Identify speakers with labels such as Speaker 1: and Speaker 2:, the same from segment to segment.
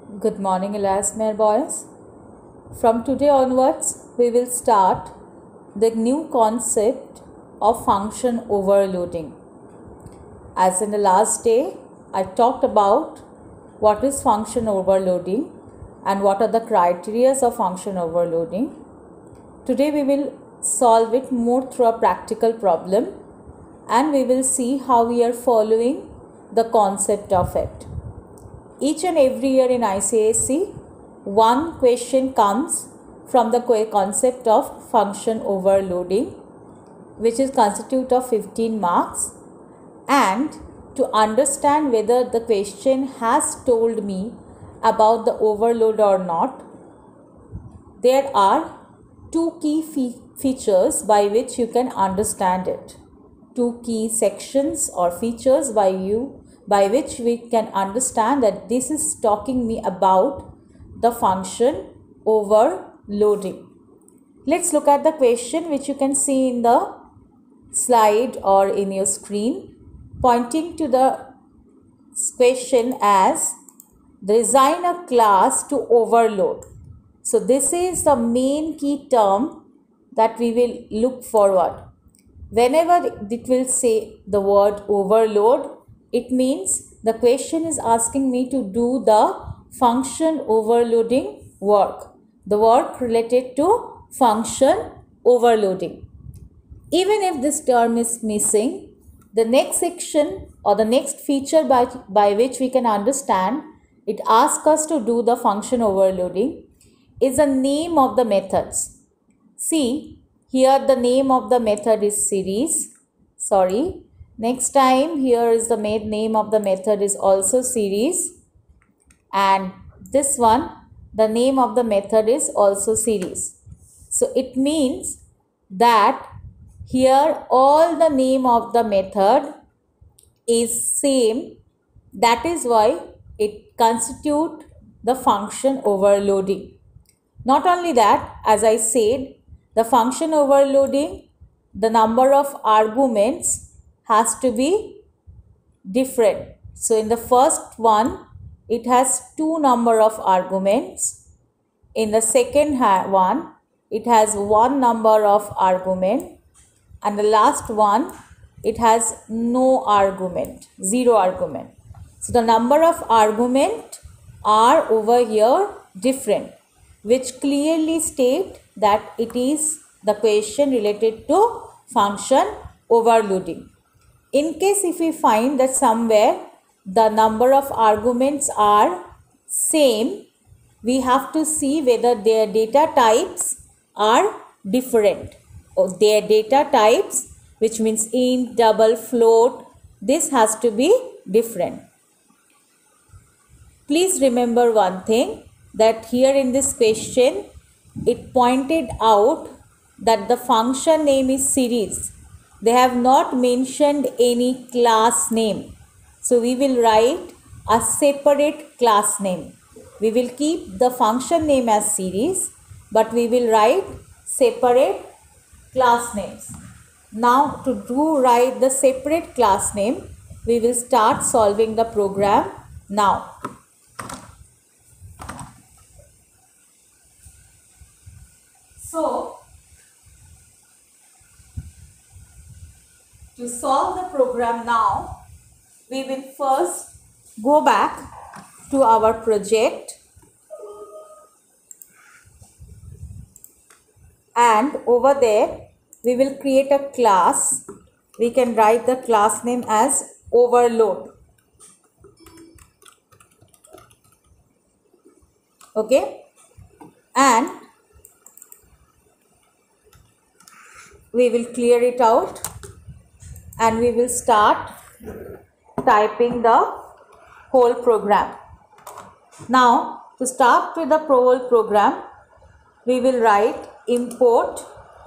Speaker 1: Good morning, Elasmere boys. From today onwards, we will start the new concept of function overloading. As in the last day, I talked about what is function overloading and what are the criteria of function overloading. Today we will solve it more through a practical problem and we will see how we are following the concept of it. Each and every year in ICSE, one question comes from the concept of function overloading, which is constitute of 15 marks. And to understand whether the question has told me about the overload or not, there are two key features by which you can understand it. Two key sections or features by which we can understand that this is talking me about the function overloading. Let's look at the question which you can see in the slide or in your screen, pointing to the question as design a class to overload. So this is the main key term that we will look forward. Whenever it will say the word overload, it means the question is asking me to do the function overloading work, the work related to function overloading. Even if this term is missing, the next section or the next feature by which we can understand it asks us to do the function overloading is the name of the methods. See, here the name of the method is series. Next time here is the name of the method is also series, and this one the name of the method is also series. So it means that here all the name of the method is same. That is why it constitute the function overloading. Not only that, as I said, the function overloading, the number of arguments has to be different. So in the first one, it has two number of arguments. In the second one, it has one number of argument. And the last one, it has no argument, zero argument. So the number of argument are over here different, which clearly state that it is the question related to function overloading. In case if we find that somewhere the number of arguments are same, we have to see whether their data types are different. Or their data types, which means int, double, float, this has to be different. Please remember one thing, that here in this question it pointed out that the function name is series. They have not mentioned any class name. So we will write a separate class name. We will keep the function name as series, but we will write separate class names. Now to write the separate class name, we will start solving the program now. So to solve the program now, we will first go back to our project, and over there we will create a class. We can write the class name as overload. Okay, and we will clear it out and we will start typing the whole program. Now to start with the whole program, we will write import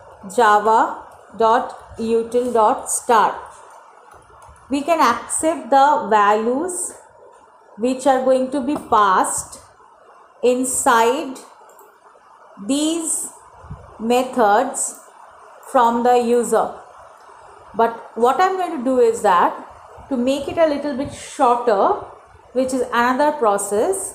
Speaker 1: java.util.start. We can accept the values which are going to be passed inside these methods from the user. But what I'm going to do is that to make it a little bit shorter, which is another process,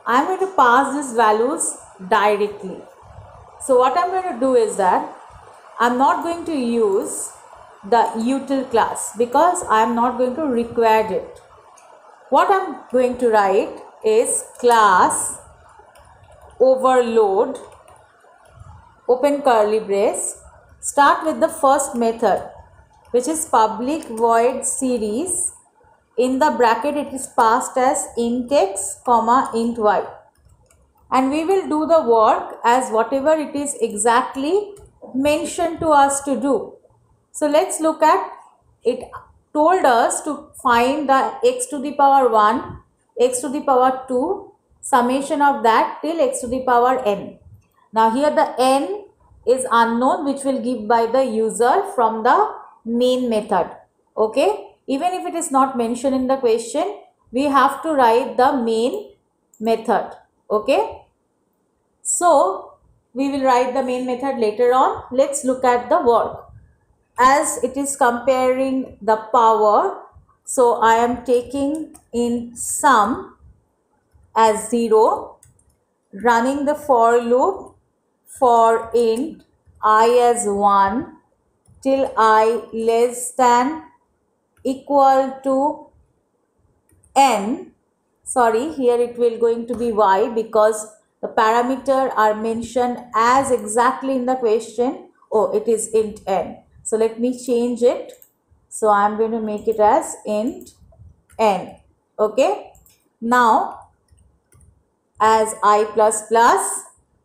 Speaker 1: I'm going to pass these values directly. So what I'm going to do is that I'm not going to use the util class because I'm not going to require it. What I'm going to write is class overload, open curly brace, start with the first method, which is public void series. In the bracket it is passed as int x comma int y, and we will do the work as whatever it is exactly mentioned to us to do. So let's look at it. Told us to find the x to the power 1, x to the power 2, summation of that till x to the power n. Now here the n is unknown, which will give by the user from the main method. Okay, even if it is not mentioned in the question, we have to write the main method. Okay, so we will write the main method later on. Let's look at the work. As it is comparing the power, so I am taking in sum as 0, running the for loop for int I as 1 till I less than equal to n. Sorry, here it will going to be y because the parameter are mentioned as exactly in the question. Oh, it is int n. So let me change it. So I am going to make it as int n. Okay. Now as I plus plus,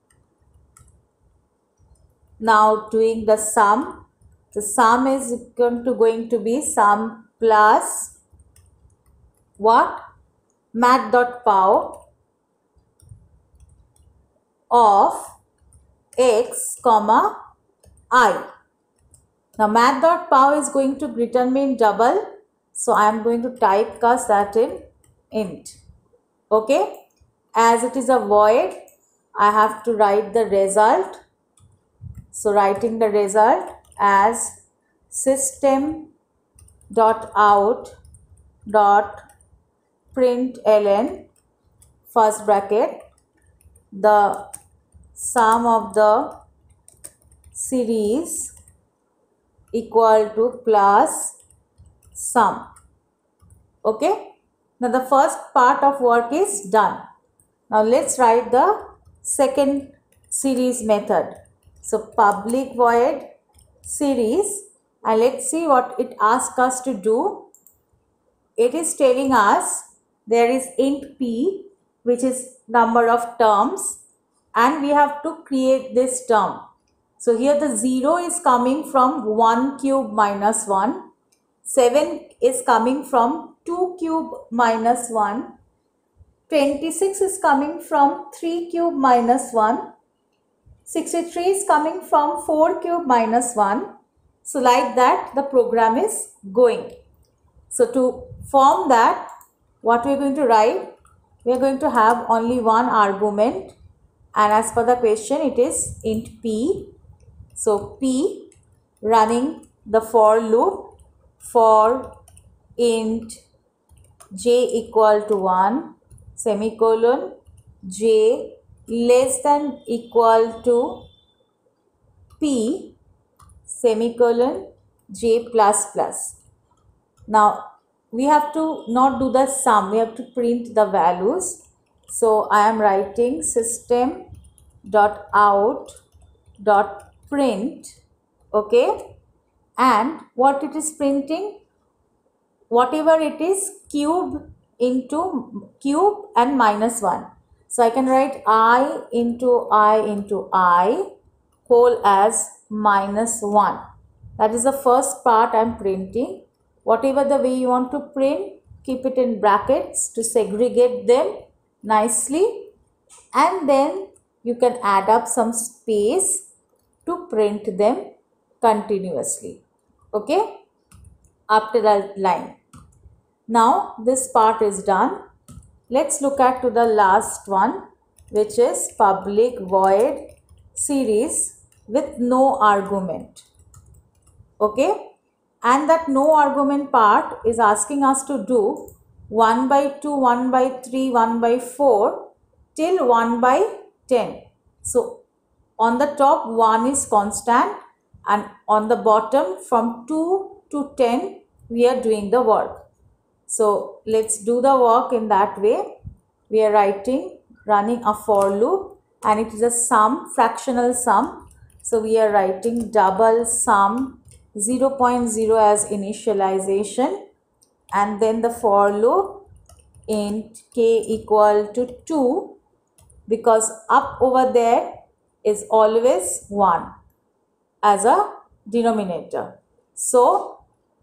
Speaker 1: now doing the sum. The sum is going to be sum plus what? Math.pow of x comma I. Now math.pow is going to determine double, so I am going to typecast that in int. Okay, as it is a void, I have to write the result. So writing the result as system dot out dot println first bracket the sum of the series equal to plus sum. Okay, now the first part of work is done. Now let's write the second series method. So public void series, and let's see what it asks us to do. It is telling us there is int p, which is number of terms, and we have to create this term. So here the 0 is coming from 1 cube minus 1, 7 is coming from 2 cube minus 1, 26 is coming from 3 cube minus 1, 63 is coming from 4 cube minus 1. So like that the program is going. So to form that, what we are going to write, we are going to have only one argument, and as per the question it is int p. So p running the for loop for int j equal to 1 semicolon j less than equal to p semicolon j plus plus. Now we have to not do the sum, we have to print the values. So I am writing system dot out dot print. Okay, and what it is printing, whatever it is cube into cube and minus 1. So I can write I into I whole as minus 1. That is the first part I am printing. Whatever the way you want to print, keep it in brackets to segregate them nicely, and then you can add up some space to print them continuously. Okay, after that line. Now this part is done. Let's look at to the last one, which is public void series with no argument. Okay, and that no argument part is asking us to do 1 by 2, 1 by 3, 1 by 4 till 1 by 10. So on the top 1 is constant, and on the bottom from 2 to 10 we are doing the work. So let's do the work in that way. We are running a for loop, and it is a sum, fractional sum. So we are writing double sum 0.0 as initialization, and then the for loop int k equal to 2, because up over there is always 1 as a denominator. So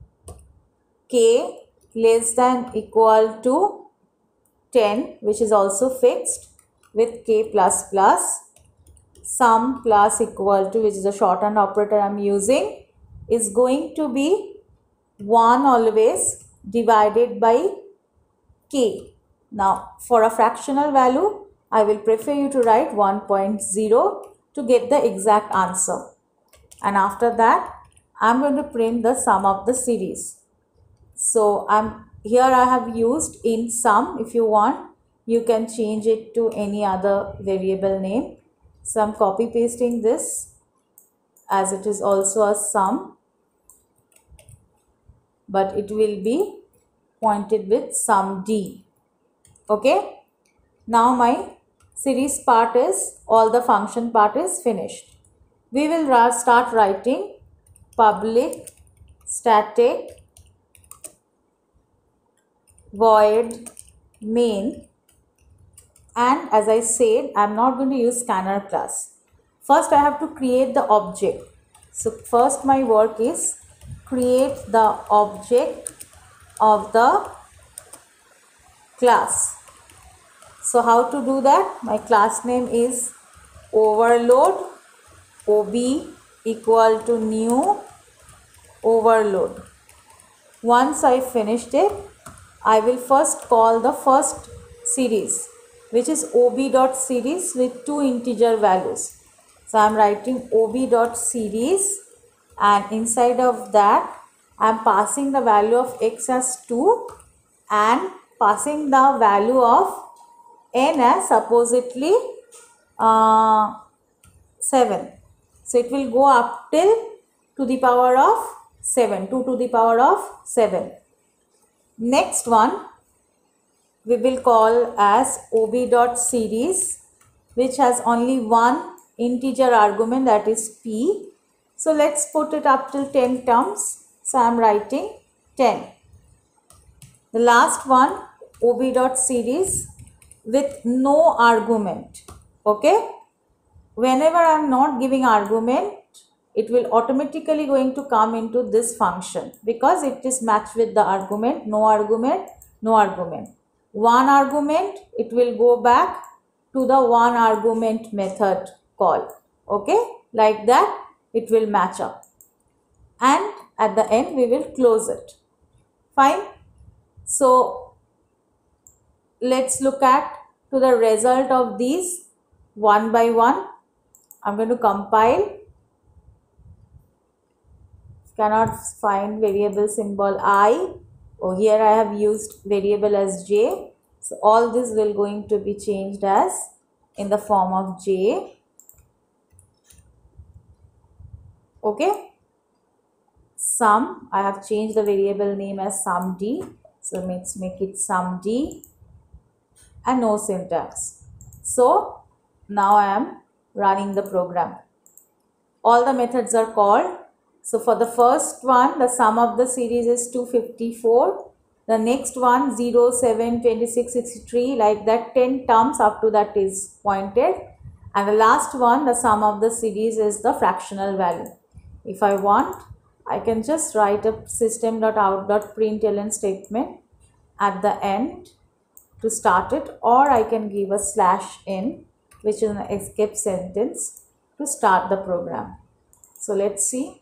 Speaker 1: k less than equal to 10, which is also fixed with k plus plus, sum plus equal to, which is a shorthand operator I am using, is going to be 1 always divided by k. Now for a fractional value, I will prefer you to write 1.0 to get the exact answer. And after that, I am going to print the sum of the series. So here I have used int sum. If you want, you can change it to any other variable name. So I am copy pasting this, as it is also a sum, but it will be pointed with sum d. Okay. Now my series part is, all the function part is finished. We will start writing public static void main, and as I said, I am not going to use scanner class. First I have to create the object. So first my work is create the object of the class. So how to do that? My class name is overload, ob equal to new overload. Once I finished it, I will first call the first series, which is ob.series with 2 integer values. So I am writing ob.series, and inside of that I am passing the value of x as 2 and passing the value of n as supposedly 7. So it will go up till to the power of 7, 2 to the power of 7. Next one we will call as ob.series, which has only one integer argument, that is p. So let's put it up till 10 terms. So I am writing 10. The last one, ob.series with no argument. Okay. Whenever I am not giving argument, it will automatically going to come into this function, because it is matched with the argument, no argument, no argument. One argument, it will go back to the one argument method call. Okay, like that it will match up, and at the end we will close it. Fine. So let's look at to the result of these one by one. I'm going to compile. Cannot find variable symbol I. Oh, here I have used variable as j. So all this will going to be changed as in the form of j. Okay. Sum, I have changed the variable name as sum d. So let's make it sum d, and no syntax. So now I am running the program. All the methods are called. So for the first one, the sum of the series is 254. The next one 0, 7, 26, 63, like that 10 terms up to that is pointed. And the last one, the sum of the series is the fractional value. If I want, I can just write a system.out.println statement at the end to start it, or I can give a /n, which is an escape sentence, to start the program. So let's see.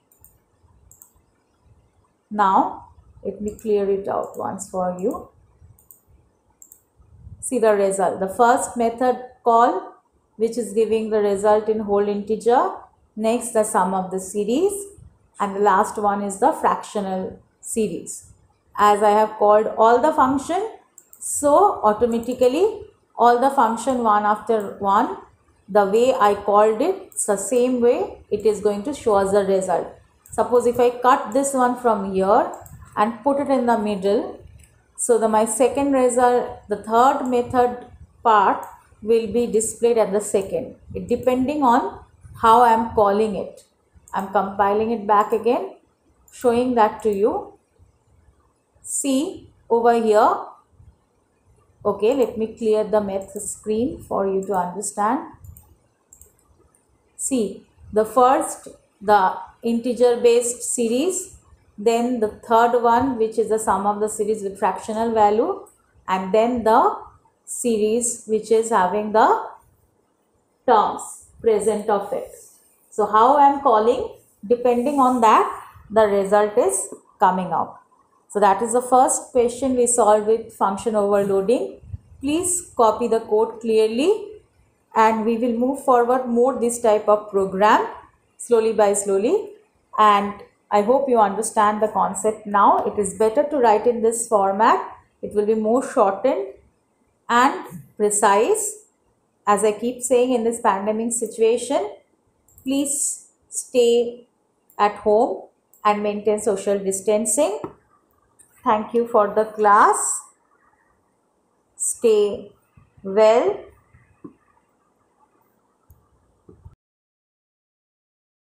Speaker 1: Now let me clear it out once for you. See the result. The first method call, which is giving the result in whole integer. Next, the sum of the series, and the last one is the fractional series. As I have called all the function, so automatically all the function one after one, the way I called it, it's the same way it is going to show us the result. Suppose if I cut this one from here and put it in the middle, so my second result, the third method part will be displayed at the second, it depending on how I am calling it. I am compiling it back again, showing that to you. See over here. Okay, let me clear the math screen for you to understand. See, the first, the integer based series, then the third one, which is the sum of the series with fractional value, and then the series which is having the terms present of x. So how I am calling, depending on that, the result is coming out. So that is the first question we solved with function overloading. Please copy the code clearly, and we will move forward more this type of program slowly by slowly, and I hope you understand the concept now. It is better to write in this format. It will be more shortened and precise. As I keep saying, in this pandemic situation, please stay at home and maintain social distancing. Thank you for the class. Stay well.